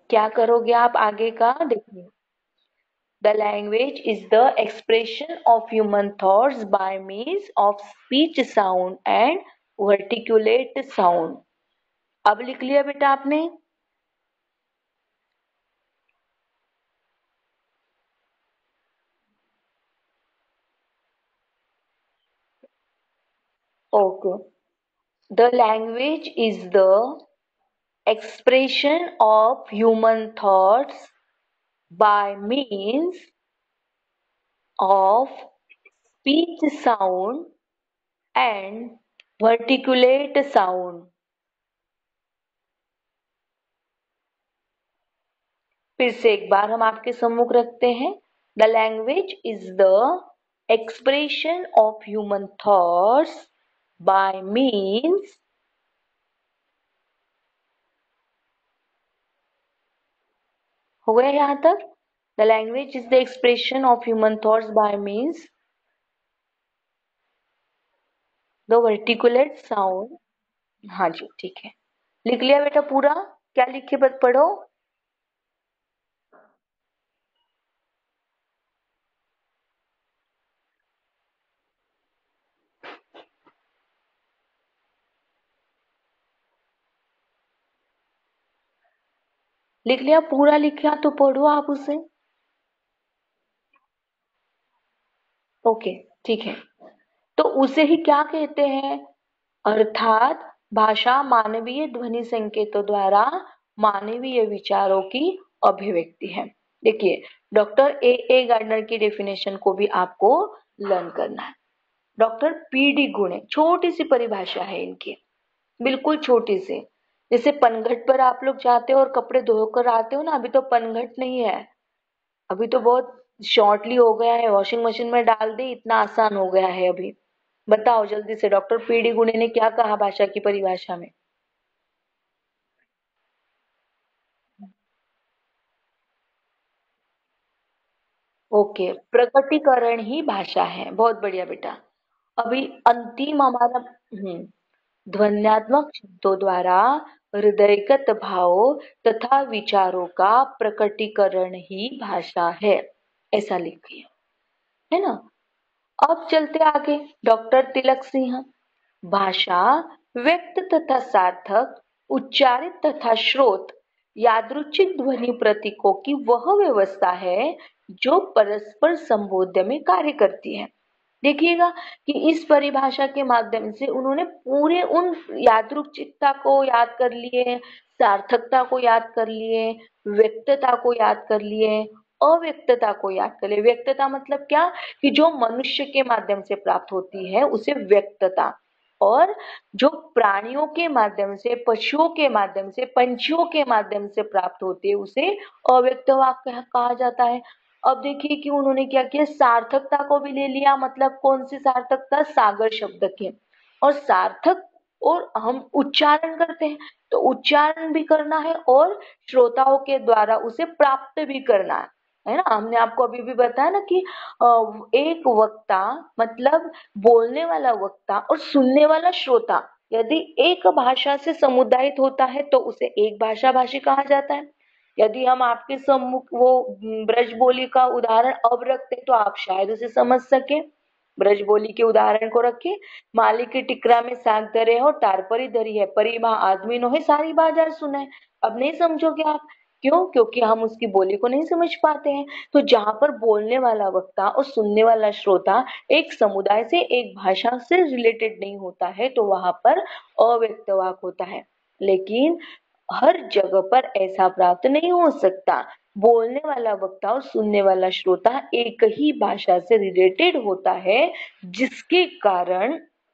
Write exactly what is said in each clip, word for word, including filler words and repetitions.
क्या करोगे आप आगे का देखिए। The language is the expression of human thoughts by means of speech sound and articulate sound. अब लिख लिया बेटा आपने। Okay. The language is the expression of human thoughts by means of speech sound and verticulate sound। फिर से एक बार हम आपके सम्मुख रखते हैं। The language is the expression of human thoughts by means हो गया यहाँ तक। The language is the expression of human thoughts by means the articulate sound. हाँ जी ठीक है, लिख लिया बेटा पूरा। क्या लिखे बत पढ़ो। लिख लिया पूरा, लिखा तो पढ़ो आप उसे। ओके ठीक है। तो उसे ही क्या कहते हैं, अर्थात भाषा मानवीय ध्वनि संकेतों द्वारा मानवीय विचारों की अभिव्यक्ति है। देखिए डॉक्टर ए ए गार्डनर की डेफिनेशन को भी आपको लर्न करना है। डॉक्टर पी डी गुणे, छोटी सी परिभाषा है इनकी, बिल्कुल छोटी सी। जैसे पनघट पर आप लोग जाते हो और कपड़े धोकर आते हो ना, अभी तो पनघट नहीं है, अभी तो बहुत शॉर्टली हो गया है, वॉशिंग मशीन में डाल दे, इतना आसान हो गया है अभी। बताओ जल्दी से, डॉक्टर पीडी गुणे ने क्या कहा भाषा की परिभाषा में। ओके, प्रकटीकरण ही भाषा है, बहुत बढ़िया बेटा। अभी अंतिम हमारा हम्म ध्वन्यात्मक शब्दों द्वारा हृदयगत भाव तथा विचारों का प्रकटीकरण ही भाषा है, ऐसा लिखिए, है ना। अब चलते आगे। डॉक्टर तिलक सिंह, भाषा व्यक्त तथा सार्थक, उच्चारित तथा श्रोत यादृच्छिक ध्वनि प्रतीकों की वह व्यवस्था है जो परस्पर संबोध्य में कार्य करती है। देखिएगा कि इस परिभाषा के माध्यम से उन्होंने पूरे उन यादृच्छिकता को याद कर लिए, सार्थकता को याद कर लिए, व्यक्तता को याद कर लिए, अव्यक्तता को याद कर लिए। व्यक्तता मतलब क्या, कि जो मनुष्य के माध्यम से प्राप्त होती है उसे व्यक्तता, और जो प्राणियों के माध्यम से, पशुओं के माध्यम से, पंछियों के माध्यम से प्राप्त होती है उसे अव्यक्त वाक्य कहा जाता है। अब देखिए कि उन्होंने क्या किया, सार्थकता को भी ले लिया, मतलब कौन सी सार्थकता, सागर शब्द की। और सार्थक, और हम उच्चारण करते हैं तो उच्चारण भी करना है और श्रोताओं के द्वारा उसे प्राप्त भी करना है है ना। हमने आपको अभी भी बताया ना कि एक वक्ता मतलब बोलने वाला वक्ता और सुनने वाला श्रोता यदि एक भाषा से समुदायित होता है तो उसे एक भाषा भाषी कहा जाता है। यदि हम आपके सम्मुख वो ब्रज बोली का उदाहरण अब रखते तो आप शायद उसे समझ सके। ब्रज बोली के उदाहरण को रखे, माली के टिकरा में साग धरे हो, टारपरी धरी है, परी माँ आदमी नो है, सारी बाजार सुने। अब नहीं समझोगे आप, क्यों, क्योंकि हम उसकी बोली को नहीं समझ पाते हैं। तो जहां पर बोलने वाला वक्ता और सुनने वाला श्रोता एक समुदाय से, एक भाषा से रिलेटेड नहीं होता है तो वहां पर अव्यक्त वाक होता है। लेकिन हर जगह पर ऐसा प्राप्त नहीं हो सकता। बोलने वाला वक्ता और सुनने वाला श्रोता एक ही भाषा से रिलेटेड होता है, जिसके कारण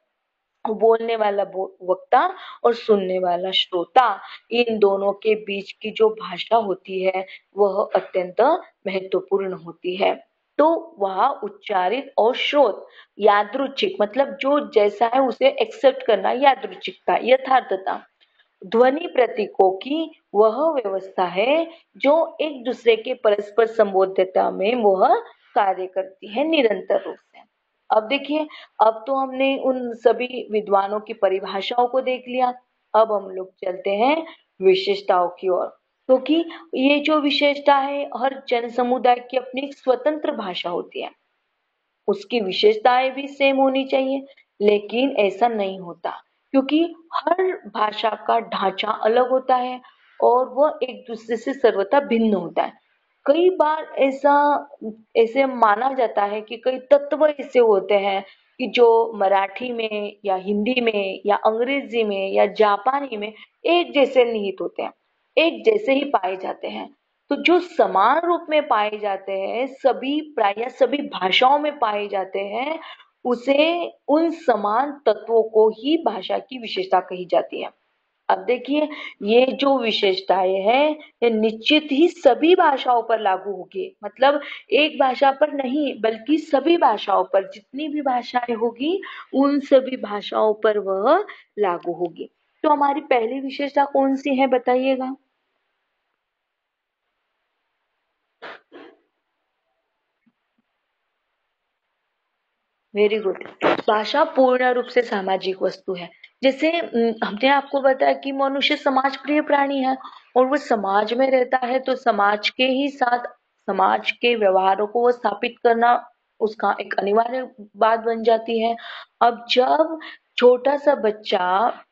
बोलने वाला वक्ता और सुनने वाला श्रोता, इन दोनों के बीच की जो भाषा होती है वह अत्यंत महत्वपूर्ण होती है। तो वह उच्चारित और श्रोत यादृच्छिक, मतलब जो जैसा है उसे एक्सेप्ट करना, यादृच्छिकता, यथार्थता। ध्वनि प्रतीकों की वह व्यवस्था है जो एक दूसरे के परस्पर संबोध्यता में वह कार्य करती है निरंतर रूप से। अब देखिए, अब तो हमने उन सभी विद्वानों की परिभाषाओं को देख लिया। अब हम लोग चलते हैं विशेषताओं की ओर। क्योंकि ये जो विशेषता है, हर जन समुदाय की अपनी एक स्वतंत्र भाषा होती है, उसकी विशेषताएं भी सेम होनी चाहिए, लेकिन ऐसा नहीं होता, क्योंकि हर भाषा का ढांचा अलग होता है और वह एक दूसरे से सर्वथा भिन्न होता है। कई बार ऐसा ऐसे माना जाता है कि कई तत्व ऐसे होते हैं कि जो मराठी में या हिंदी में या अंग्रेजी में या जापानी में एक जैसे निहित होते हैं, एक जैसे ही पाए जाते हैं। तो जो समान रूप में पाए जाते हैं, सभी प्राय सभी भाषाओं में पाए जाते हैं, उसे उन समान तत्वों को ही भाषा की विशेषता कही जाती है। अब देखिए, ये जो विशेषताएं हैं, ये निश्चित ही सभी भाषाओं पर लागू होगी, मतलब एक भाषा पर नहीं बल्कि सभी भाषाओं पर, जितनी भी भाषाएं होगी उन सभी भाषाओं पर वह लागू होगी। तो हमारी पहली विशेषता कौन सी है, बताइएगा। Very good. भाषा पूर्ण रूप से सामाजिक वस्तु है। जैसे उम, हमने आपको बताया कि मनुष्य समाज प्रिय प्राणी है और वो समाज में रहता है, तो समाज के ही साथ समाज के व्यवहारों को वो स्थापित करना उसका एक अनिवार्य बात बन जाती है। अब जब छोटा सा बच्चा,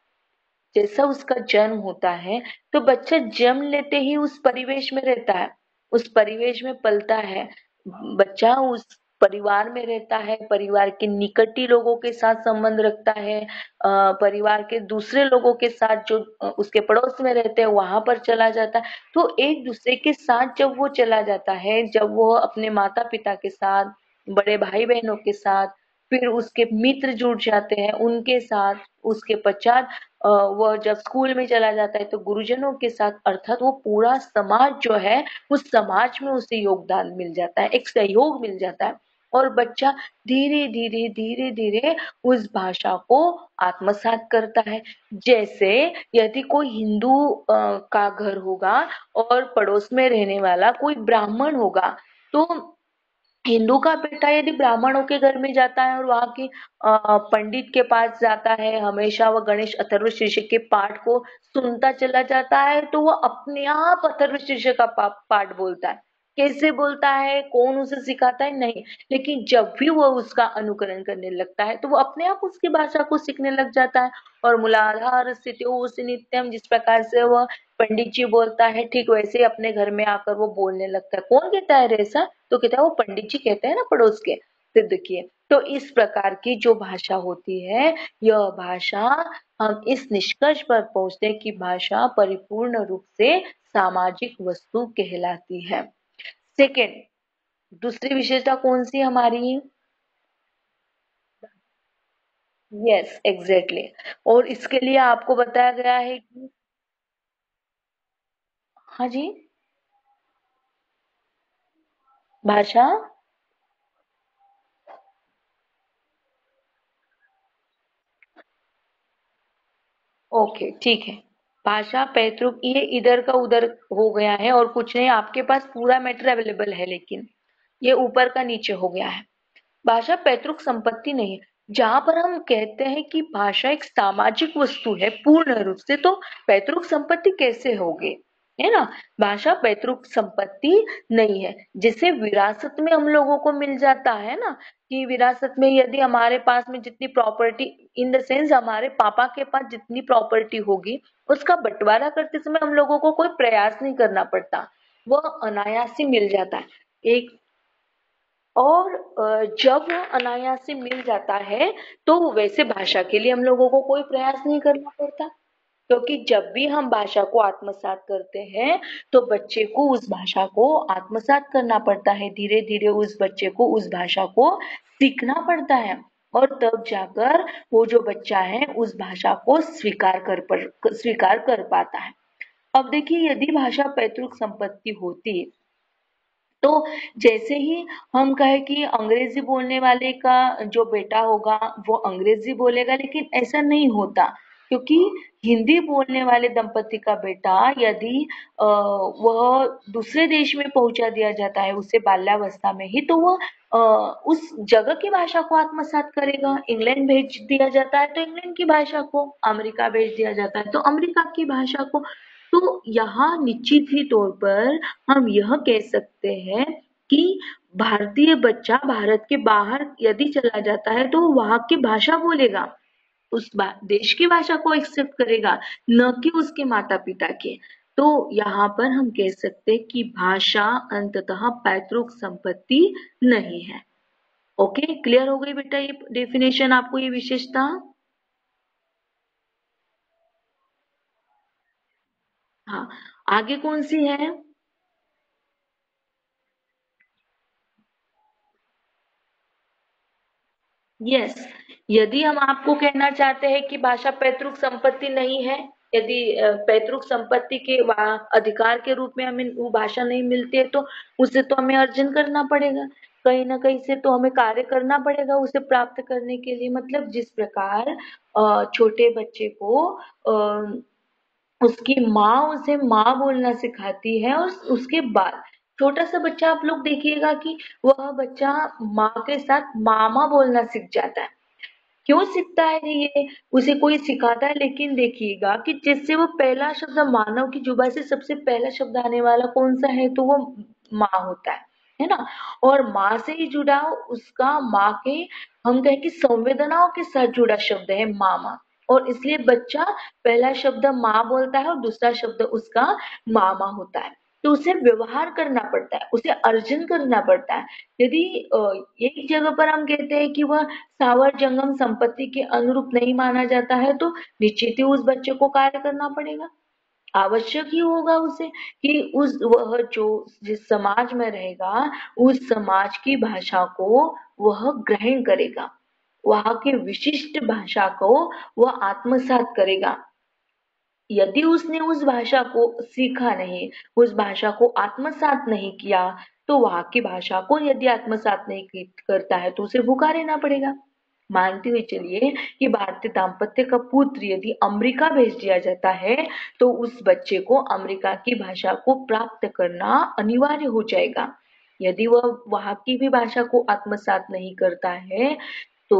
जैसा उसका जन्म होता है, तो बच्चा जन्म लेते ही उस परिवेश में रहता है, उस परिवेश में पलता है। बच्चा उस परिवार में रहता है, परिवार के निकटी लोगों के साथ संबंध रखता है, अ, परिवार के दूसरे लोगों के साथ जो अ, उसके पड़ोस में रहते हैं वहां पर चला जाता है। तो एक दूसरे के साथ जब वो चला जाता है, जब वो अपने माता पिता के साथ, बड़े भाई बहनों के साथ, फिर उसके मित्र जुड़ जाते हैं उनके साथ, उसके पश्चात अ, वह जब स्कूल में चला जाता है तो गुरुजनों के साथ, अर्थात वो पूरा समाज जो है, उस समाज में उसे योगदान मिल जाता है, एक सहयोग मिल जाता है और बच्चा धीरे धीरे धीरे धीरे उस भाषा को आत्मसात करता है। जैसे यदि कोई हिंदू अ, का घर होगा और पड़ोस में रहने वाला कोई ब्राह्मण होगा, तो हिंदू का बेटा यदि ब्राह्मणों के घर में जाता है और वहां की अ, पंडित के पास जाता है, हमेशा वह गणेश अथर्व शीर्षक के पाठ को सुनता चला जाता है, तो वह अपने आप अथर्व शीर्षक का पा, पाठ बोलता है। कैसे बोलता है, कौन उसे सिखाता है, नहीं, लेकिन जब भी वह उसका अनुकरण करने लगता है तो वो अपने आप उसकी भाषा को सीखने लग जाता है। और मूलाधार स्थिति नित्यम, जिस प्रकार से वह पंडित जी बोलता है, ठीक वैसे ही अपने घर में आकर वो बोलने लगता है। कौन कहता है रे ऐसा, तो कहता है वो पंडित जी कहते हैं ना पड़ोस के। सिद्ध किए। तो इस प्रकार की जो भाषा होती है, यह भाषा, हम इस निष्कर्ष पर पहुंचते हैं कि भाषा परिपूर्ण रूप से सामाजिक वस्तु कहलाती है। सेकेंड, दूसरी विशेषता कौन सी हमारी? Yes, exactly. और इसके लिए आपको बताया गया है कि, हाँ जी, भाषा, ओके, ठीक है। भाषा पैतृक ये इधर का उधर हो गया है और कुछ नहीं, आपके पास पूरा मैटर अवेलेबल है, लेकिन ये ऊपर का नीचे हो गया है। भाषा पैतृक संपत्ति नहीं है। जहां पर हम कहते हैं कि भाषा एक सामाजिक वस्तु है पूर्ण रूप से, तो पैतृक संपत्ति कैसे होगी, है ना? भाषा पैतृक संपत्ति नहीं है। जैसे विरासत में हम लोगों को मिल जाता है ना, कि विरासत में यदि हमारे पास में जितनी प्रॉपर्टी, इन द सेंस हमारे पापा के पास जितनी प्रॉपर्टी होगी, उसका बंटवारा करते समय हम लोगों को कोई प्रयास नहीं करना पड़ता, वह अनायास ही मिल जाता है। एक और अ, जब वो अनायास से मिल जाता है, तो वैसे भाषा के लिए हम लोगों को कोई प्रयास नहीं करना पड़ता, क्योंकि जब भी हम भाषा को आत्मसात करते हैं, तो बच्चे को उस भाषा को आत्मसात करना पड़ता है, धीरे धीरे उस बच्चे को उस भाषा को सीखना पड़ता है, और तब जाकर वो जो बच्चा है उस भाषा को स्वीकार कर पर स्वीकार कर पाता है। अब देखिए, यदि भाषा पैतृक संपत्ति होती, तो जैसे ही हम कहें कि अंग्रेजी बोलने वाले का जो बेटा होगा वो अंग्रेजी बोलेगा, लेकिन ऐसा नहीं होता, क्योंकि हिंदी बोलने वाले दंपति का बेटा यदि अ, वह दूसरे देश में पहुंचा दिया जाता है उसे बाल्यावस्था में ही, तो वह अ, उस जगह की भाषा को आत्मसात करेगा। इंग्लैंड भेज दिया जाता है तो इंग्लैंड की भाषा को, अमेरिका भेज दिया जाता है तो अमेरिका की भाषा को। तो यहाँ निश्चित ही तौर पर हम यह कह सकते हैं कि भारतीय बच्चा भारत के बाहर यदि चला जाता है तो वो वहाँ की भाषा बोलेगा, उस बा देश की भाषा को एक्सेप्ट करेगा, न कि उसके माता-पिता के। तो यहाँ पर हम कह सकते हैं कि भाषा अंततः पैतृक संपत्ति नहीं है। ओके, क्लियर हो गई बेटा ये डेफिनेशन आपको, ये विशेषता? हाँ, आगे कौन सी है? यस, यदि हम आपको कहना चाहते हैं कि भाषा पैतृक संपत्ति नहीं है, यदि अ, पैतृक संपत्ति के वा- अधिकार के रूप में हमें वो भाषा नहीं मिलती है तो उसे तो हमें अर्जन करना पड़ेगा, कहीं ना कहीं से तो हमें कार्य करना पड़ेगा उसे प्राप्त करने के लिए। मतलब जिस प्रकार अ, छोटे बच्चे को अ, उसकी माँ उसे माँ बोलना सिखाती है और उसके बाद छोटा सा बच्चा, आप लोग देखिएगा कि वह बच्चा माँ के साथ मामा बोलना सीख जाता है। क्यों सीखता है ये? उसे कोई सिखाता है, लेकिन देखिएगा कि जिससे वो पहला शब्द मानव की जुबान से सबसे पहला शब्द आने वाला कौन सा है, तो वो माँ होता है है ना। और माँ से ही जुड़ाव उसका, माँ के हम कहें कि संवेदनाओं के साथ जुड़ा शब्द है मामा। और इसलिए बच्चा पहला शब्द माँ बोलता है और दूसरा शब्द उसका मामा होता है। तो उसे व्यवहार करना पड़ता है, उसे अर्जन करना पड़ता है। यदि अ, एक जगह पर हम कहते हैं कि वह स्थावर जंगम संपत्ति के अनुरूप नहीं माना जाता है तो निश्चित ही उस बच्चे को कार्य करना पड़ेगा, आवश्यक ही होगा उसे कि उस वह जो जिस समाज में रहेगा उस समाज की भाषा को वह ग्रहण करेगा, वहाँ की विशिष्ट भाषा को वह आत्मसात करेगा। यदि उसने उस भाषा को सीखा नहीं, उस भाषा को आत्मसात नहीं किया, तो वहाँ की भाषा को यदि आत्मसात नहीं की- करता है तो उसे भूखा रहना पड़ेगा। मानते हुए चलिए कि भारतीय दाम्पत्य का पुत्र यदि अमेरिका भेज दिया जाता है तो उस बच्चे को अमेरिका की भाषा को प्राप्त करना अनिवार्य हो जाएगा। यदि वह वहाँ की भी भाषा को आत्मसात नहीं करता है तो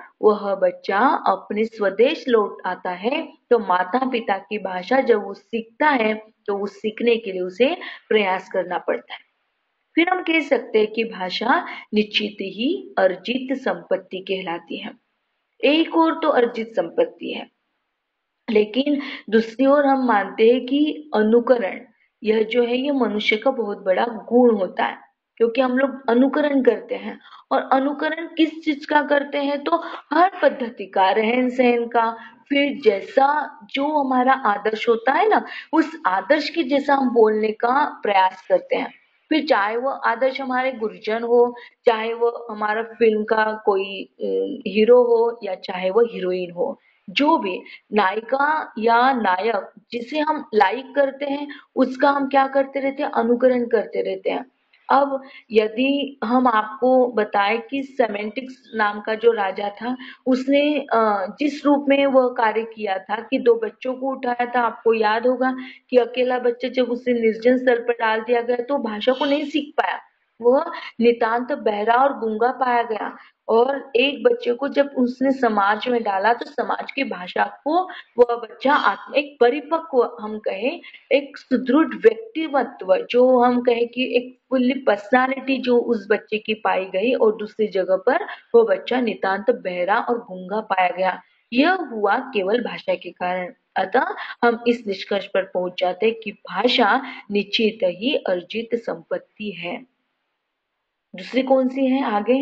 वह बच्चा अपने स्वदेश लौट आता है, तो माता-पिता की भाषा जब वो सीखता है तो उस सीखने के लिए उसे प्रयास करना पड़ता है। फिर हम कह सकते हैं कि भाषा निश्चित ही अर्जित संपत्ति कहलाती है। एक और तो अर्जित संपत्ति है, लेकिन दूसरी ओर हम मानते हैं कि अनुकरण, यह जो है ये मनुष्य का बहुत बड़ा गुण होता है, क्योंकि हम लोग अनुकरण करते हैं। और अनुकरण किस चीज का करते हैं, तो हर पद्धति का, रहन सहन का, फिर जैसा जो हमारा आदर्श होता है ना, उस आदर्श के जैसा हम बोलने का प्रयास करते हैं। फिर चाहे वो आदर्श हमारे गुरुजन हो, चाहे वो हमारा फिल्म का कोई हीरो हो या चाहे वो हीरोइन हो, जो भी नायिका या नायक जिसे हम लाइक करते हैं उसका हम क्या करते रहते हैं, अनुकरण करते रहते हैं। अब यदि हम आपको बताएं कि सेमेंटिक्स नाम का जो राजा था, उसने अ, जिस रूप में वह कार्य किया था कि दो बच्चों को उठाया था, आपको याद होगा कि अकेला बच्चा जब उसे निर्जन स्थल पर डाल दिया गया तो भाषा को नहीं सीख पाया, वह नितांत बहरा और गूंगा पाया गया। और एक बच्चे को जब उसने समाज में डाला तो समाज की भाषा को वह बच्चा आत्म एक परिपक्व, हम कहें एक सुदृढ़ व्यक्तिमत्व, जो हम कहें कि एक फुल्ली पर्सनालिटी जो उस बच्चे की पाई गई, और दूसरी जगह पर वो बच्चा नितांत बहरा और गूंगा पाया गया। यह हुआ केवल भाषा के कारण। अतः हम इस निष्कर्ष पर पहुंच जाते हैं कि भाषा निश्चित ही अर्जित संपत्ति है। दूसरी कौन सी है आगे?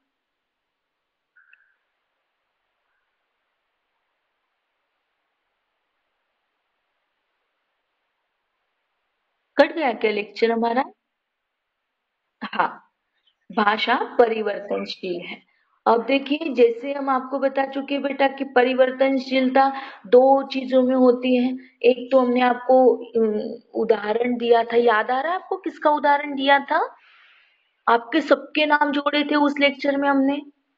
कट गया क्या लेक्चर हमारा? हाँ, भाषा परिवर्तनशील है। अब देखिए, जैसे हम आपको बता चुके बेटा कि परिवर्तनशीलता दो चीजों में होती है। एक तो हमने आपको अम, उदाहरण दिया था, याद आ रहा है आपको किसका उदाहरण दिया था? आपके सबके नाम जोड़े थे उस लेक्चर में हमने।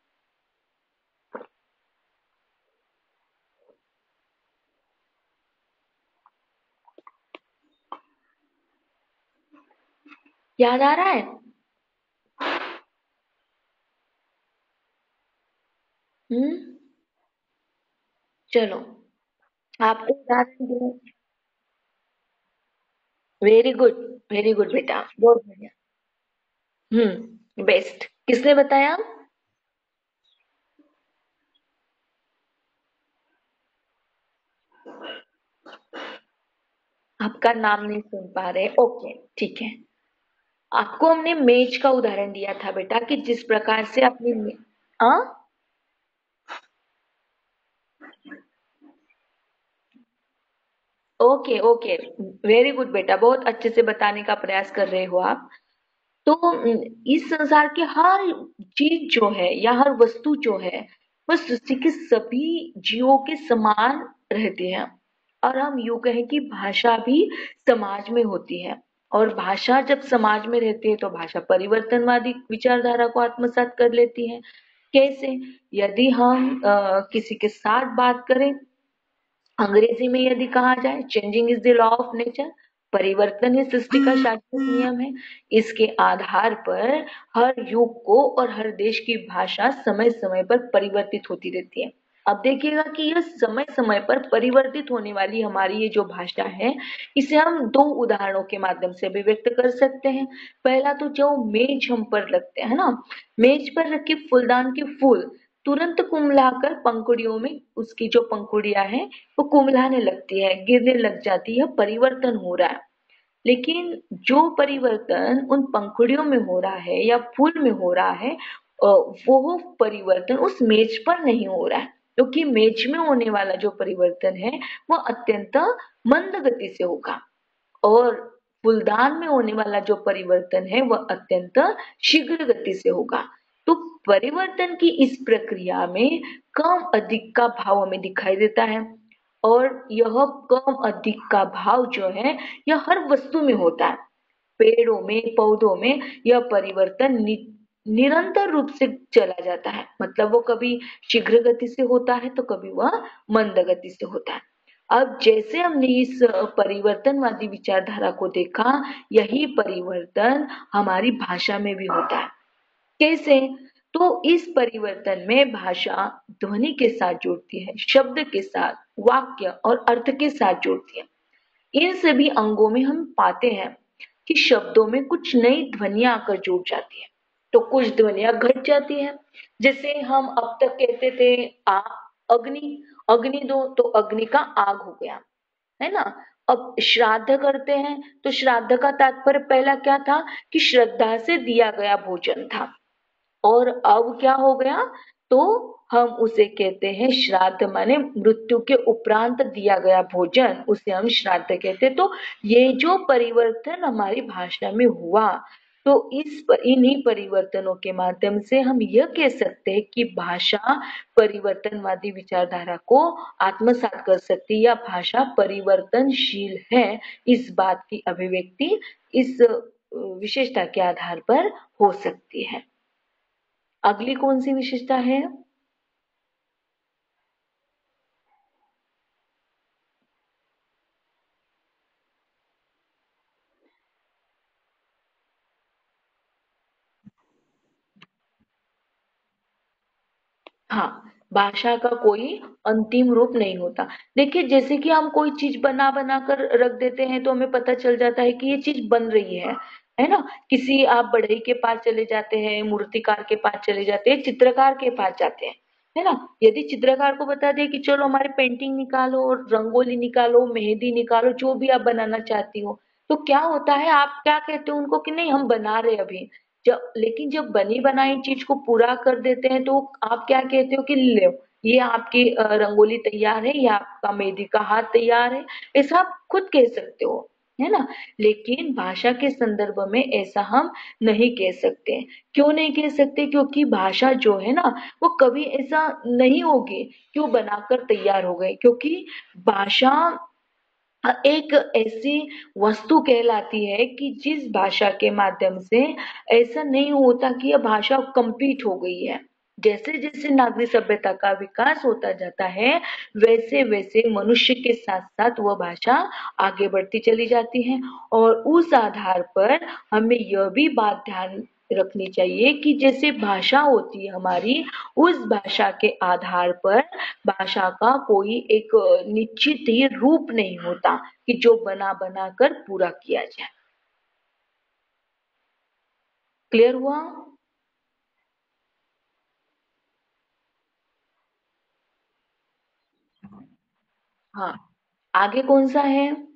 याद आ रहा है? हम्म। चलो, आपको उदाहरण दिया। वेरी गुड, वेरी गुड बेटा, बहुत बढ़िया। Hmm, best. किसने बताया? आपका नाम नहीं सुन पा रहे, ओके, ठीक है। आपको हमने मेज का उदाहरण दिया था बेटा कि जिस प्रकार से अपनी मे- हाँ, ओके ओके, वेरी गुड बेटा, बहुत अच्छे से बताने का प्रयास कर रहे हो आप। तो अम, इस संसार के हर चीज जो है या हर वस्तु जो है वह सृष्टि के सभी जीवों के समान रहती है। और हम यूं कहें कि भाषा भी समाज में होती है। और भाषा जब समाज में रहती है तो भाषा परिवर्तनवादी विचारधारा को आत्मसात कर लेती है। कैसे? यदि हम अ, किसी के साथ बात करें, अंग्रेजी में यदि कहा जाए, changing is the law of nature, परिवर्तन ही सृष्टि का शाश्वत नियम है। इसके आधार पर हर युग को और हर देश की भाषा समय समय पर परिवर्तित होती रहती है। अब देखिएगा कि यह समय समय पर परिवर्तित होने वाली हमारी ये जो भाषा है, इसे हम दो उदाहरणों के माध्यम से भी व्यक्त कर सकते हैं। पहला तो जो मेज हम पर रखते हैं ना, मेज पर रखे फूलदान के फूल तुरंत कुम्हलाकर पंखुड़ियों में उसकी जो पंखुड़ियां हैं वो कुम्हलाने लगती है, गिरने लग जाती है, परिवर्तन हो रहा है। लेकिन जो परिवर्तन उन पंखुड़ियों में हो रहा है या फूल में हो रहा है, अ, वो परिवर्तन उस मेज पर नहीं हो रहा है, क्योंकि मेज में होने वाला जो परिवर्तन है वो अत्यंत मंद गति से होगा। और फूलदान में होने वाला जो परिवर्तन है वह अत्यंत शीघ्र गति से होगा। तो परिवर्तन की इस प्रक्रिया में कम अधिक का भाव हमें दिखाई देता है। और यह कम अधिक का भाव जो है यह हर वस्तु में होता है। पेड़ों में, पौधों में यह परिवर्तन नि, निरंतर रूप से चला जाता है। मतलब वो कभी शीघ्र गति से होता है तो कभी वह मंद गति से होता है। अब जैसे हमने इस परिवर्तनवादी विचारधारा को देखा, यही परिवर्तन हमारी भाषा में भी होता है। कैसे? तो इस परिवर्तन में भाषा ध्वनि के साथ जुड़ती है, शब्द के साथ, वाक्य और अर्थ के साथ जुड़ती है। इन सभी अंगों में हम पाते हैं कि शब्दों में कुछ नई ध्वनियां आकर जुड़ जाती है, तो कुछ ध्वनियां घट जाती हैं। जैसे हम अब तक कहते थे आ, अग्नि, अग्नि दो तो अग्नि का आग हो गया, है ना। अब श्राद्ध करते हैं तो श्राद्ध का तात्पर्य पहला क्या था कि श्रद्धा से दिया गया भोजन था। और अब क्या हो गया? तो हम उसे कहते हैं श्राद्ध, माने मृत्यु के उपरांत दिया गया भोजन, उसे हम श्राद्ध कहते हैं। तो ये जो परिवर्तन हमारी भाषा में हुआ, तो इस इन्हीं परिवर्तनों के माध्यम से हम यह कह सकते हैं कि भाषा परिवर्तनवादी विचारधारा को आत्मसात कर सकती है, या भाषा परिवर्तनशील है। इस बात की अभिव्यक्ति इस विशेषता के आधार पर हो सकती है। अगली कौन सी विशेषता है? हाँ, भाषा का कोई अंतिम रूप नहीं होता। देखिए, जैसे कि हम कोई चीज बना बना कर रख देते हैं तो हमें पता चल जाता है कि ये चीज बन रही है है ना। किसी आप बढ़ई के पास चले जाते हैं, मूर्तिकार के पास चले जाते हैं, चित्रकार के पास जाते हैं, है ना। यदि चित्रकार को बता दें कि चलो हमारे पेंटिंग निकालो और रंगोली निकालो, मेहंदी निकालो, जो भी आप बनाना चाहती हो, तो क्या होता है, आप क्या कहते हो उनको कि नहीं हम बना रहे अभी। जब लेकिन जब बनी बनाई चीज को पूरा कर देते हैं तो आप क्या कहते हो कि लो, ये आपकी अ, रंगोली तैयार है या आपका मेहंदी का हाथ तैयार है। ऐसा आप खुद कह सकते हो, है ना। लेकिन भाषा के संदर्भ में ऐसा हम नहीं कह सकते। क्यों नहीं कह सकते? क्योंकि भाषा जो है ना, वो कभी ऐसा नहीं होगी क्यों बनाकर तैयार हो गए, क्योंकि भाषा एक ऐसी वस्तु कहलाती है कि जिस भाषा के माध्यम से ऐसा नहीं होता कि यह भाषा कंप्लीट हो गई है। जैसे जैसे नागरिक सभ्यता का विकास होता जाता है, वैसे वैसे मनुष्य के साथ साथ वह भाषा आगे बढ़ती चली जाती है। और उस आधार पर हमें यह भी बात ध्यान रखनी चाहिए कि जैसे भाषा होती है हमारी, उस भाषा के आधार पर भाषा का कोई एक निश्चित ही रूप नहीं होता कि जो बना बना कर पूरा किया जाए। क्लियर हुआ? हाँ, आगे कौन सा है?